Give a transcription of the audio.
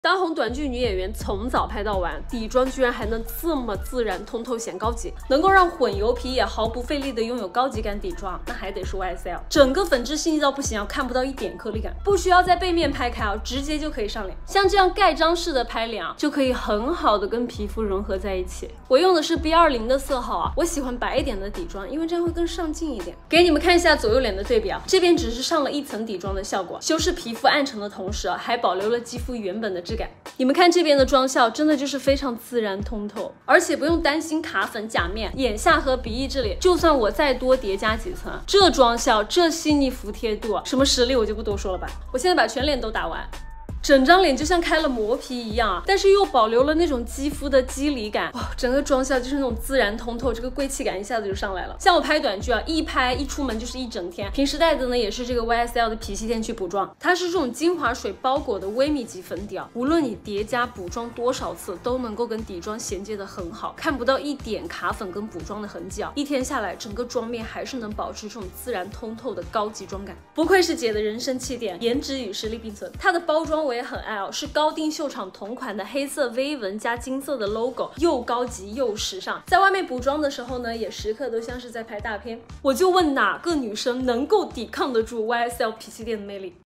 当红短剧女演员从早拍到晚，底妆居然还能这么自然通透显高级，能够让混油皮也毫不费力的拥有高级感底妆，那还得是 YSL。整个粉质细腻到不行啊，看不到一点颗粒感，不需要在背面拍开啊，直接就可以上脸。像这样盖章式的拍脸啊，就可以很好的跟皮肤融合在一起。我用的是 B20的色号啊，我喜欢白一点的底妆，因为这样会更上镜一点。给你们看一下左右脸的对比啊，这边只是上了一层底妆的效果，修饰皮肤暗沉的同时啊，还保留了肌肤原本的质感。你们看这边的妆效，真的就是非常自然通透，而且不用担心卡粉假面。眼下和鼻翼这里，就算我再多叠加几层，这妆效，这细腻服帖度，什么实力我就不多说了吧。我现在把全脸都打完。整张脸就像开了磨皮一样啊，但是又保留了那种肌肤的肌理感，哇，整个妆效就是那种自然通透，这个贵气感一下子就上来了。像我拍短剧啊，一拍一出门就是一整天。平时带的呢也是这个 YSL 的皮细垫去补妆，它是这种精华水包裹的微密级粉底啊，无论你叠加补妆多少次，都能够跟底妆衔接的很好，看不到一点卡粉跟补妆的痕迹啊。一天下来，整个妆面还是能保持这种自然通透的高级妆感，不愧是姐的人生气垫，颜值与实力并存。它的包装我也很爱哦，是高定秀场同款的黑色 V 纹加金色的 logo， 又高级又时尚。在外面补妆的时候呢，也时刻都像是在拍大片。我就问哪个女生能够抵抗得住 YSL 皮细垫的魅力？